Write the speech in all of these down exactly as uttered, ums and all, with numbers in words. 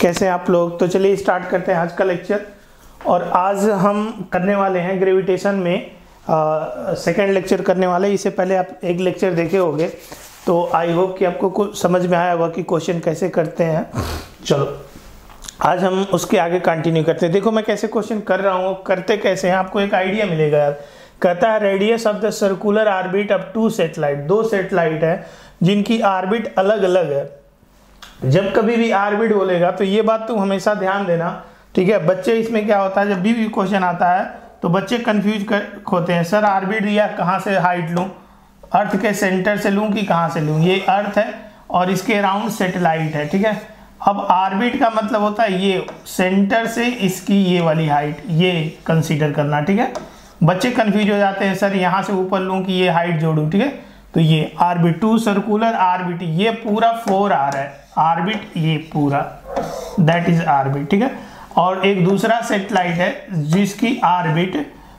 कैसे हैं आप लोग। तो चलिए स्टार्ट करते हैं आज का लेक्चर। और आज हम करने वाले हैं ग्रेविटेशन में सेकंड लेक्चर करने वाले। इससे पहले आप एक लेक्चर देखे होंगे, तो आई होप कि आपको कुछ समझ में आया होगा कि क्वेश्चन कैसे करते हैं। चलो आज हम उसके आगे कंटिन्यू करते हैं। देखो मैं कैसे क्वेश्चन कर रहा हूँ, करते कैसे हैं, आपको एक आइडिया मिलेगा यार। कहता है radius of the circular orbit of two satellite, दो सैटेलाइट है जिनकी ऑर्बिट अलग अलग है। जब कभी भी ऑर्बिट बोलेगा तो ये बात तुम हमेशा ध्यान देना, ठीक है। बच्चे इसमें क्या होता है, जब भी भी क्वेश्चन आता है तो बच्चे कंफ्यूज कर होते हैं, सर ऑर्बिट दिया कहाँ से हाइट लूँ, अर्थ के सेंटर से लूँ कि कहाँ से लूँ। ये अर्थ है और इसके अराउंड सैटेलाइट है, ठीक है। अब ऑर्बिट का मतलब होता है ये सेंटर से इसकी ये वाली हाइट, ये कंसीडर करना, ठीक है। बच्चे कंफ्यूज हो जाते हैं, सर यहाँ से ऊपर लूँ कि ये हाइट जोड़ूँ, ठीक है। तो ये ऑर्बिट, टू सर्कुलर ऑर्बिट, ये पूरा फोर आर है ऑर्बिट, ये पूरा दैट इज ऑर्बिट, ठीक है। और एक दूसरा सैटेलाइट है जिसकी ऑर्बिट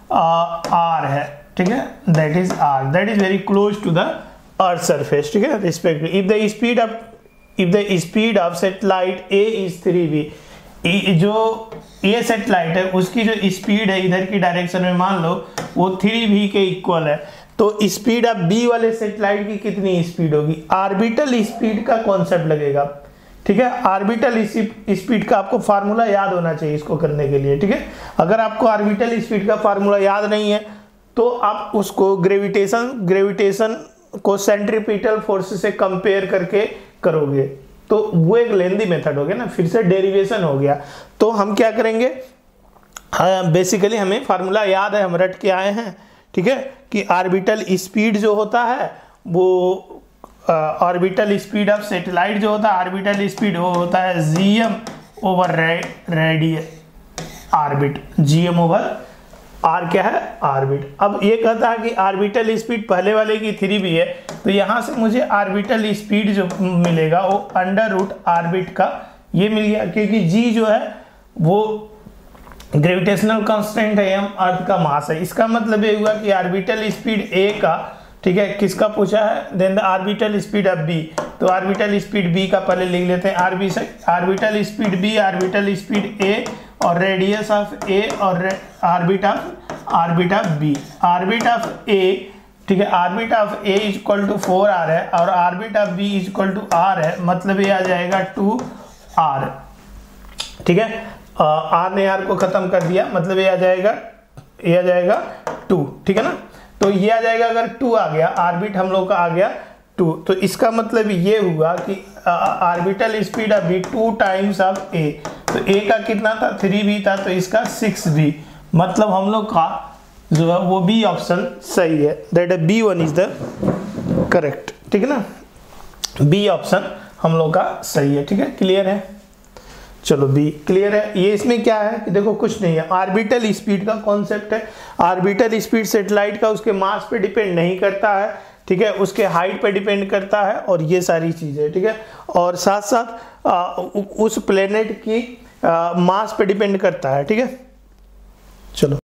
आर है, ठीक है, that is R, that is very close to the earth surface, ठीक है। Respect if the speed of if the speed of satellite A is three V, जो ये सैटेलाइट है उसकी जो स्पीड है इधर की डायरेक्शन में मान लो वो थ्री वी के इक्वल है, तो स्पीड ऑफ बी वाले सैटेलाइट की कितनी स्पीड होगी। ऑर्बिटल स्पीड का कॉन्सेप्ट लगेगा, ठीक है। ऑर्बिटल स्पीड का आपको फार्मूला याद होना चाहिए इसको करने के लिए, ठीक है। अगर आपको ऑर्बिटल स्पीड का फार्मूला याद नहीं है तो आप उसको ग्रेविटेशन ग्रेविटेशन को सेंट्रीपिटल फोर्स से कंपेयर करके करोगे, तो वो एक लेंदी मेथड हो गया ना, फिर से डेरिवेशन हो गया। तो हम क्या करेंगे, बेसिकली हमें फार्मूला याद है, हम रट के आए हैं, ठीक है, कि ऑर्बिटल स्पीड जो होता है वो ऑर्बिटल स्पीड ऑफ सैटेलाइट जो होता है, ऑर्बिटल स्पीड वो होता है GM over radius orbit, GM over R क्या है, ऑर्बिट। अब ये कहता है कि ऑर्बिटल स्पीड पहले वाले की थ्री भी है, तो यहाँ से मुझे ऑर्बिटल स्पीड जो मिलेगा वो अंडर रूट ऑर्बिट का ये मिल गया, क्योंकि जी जो है वो ग्रेविटेशनल कांस्टेंट है, एम अर्थ का मास है। इसका मतलब ये हुआ कि ऑर्बिटल स्पीड ए का, ठीक है, किसका पूछा है, then the orbital speed of B, तो ऑर्बिटल स्पीड बी का पहले लिख लेते हैं, आरबी से orbital speed B, orbital speed A और रेडियस ऑफ ए और orbit of orbit of B, orbit of A, ठीक है, orbit of A is equal to four R है और orbit of B is equal to R है, मतलब ये आ जाएगा टू आर, ठीक है। आर ने आर को खत्म कर दिया, मतलब ये आ जाएगा ये आ जाएगा टू, ठीक है ना। तो ये आ जाएगा, अगर टू आ गया, ऑर्बिट हम लोग का आ गया टू, तो इसका मतलब ये हुआ कि orbital speed of B two times of A, तो ए का कितना था, थ्री बी था, तो इसका सिक्स बी, मतलब हम लोग का जो है वो बी ऑप्शन सही है, दैट है B one is the correct, ठीक है ना। बी ऑप्शन हम लोग का सही है, ठीक है, क्लियर है। चलो बी क्लियर है। ये इसमें क्या है कि देखो कुछ नहीं है, ऑर्बिटल स्पीड का कॉन्सेप्ट है। ऑर्बिटल स्पीड सैटेलाइट का उसके मास पे डिपेंड नहीं करता है, ठीक है, उसके हाइट पे डिपेंड करता है और ये सारी चीजें, ठीक है। और साथ साथ आ, उस प्लेनेट की आ, मास पे डिपेंड करता है, ठीक है। चलो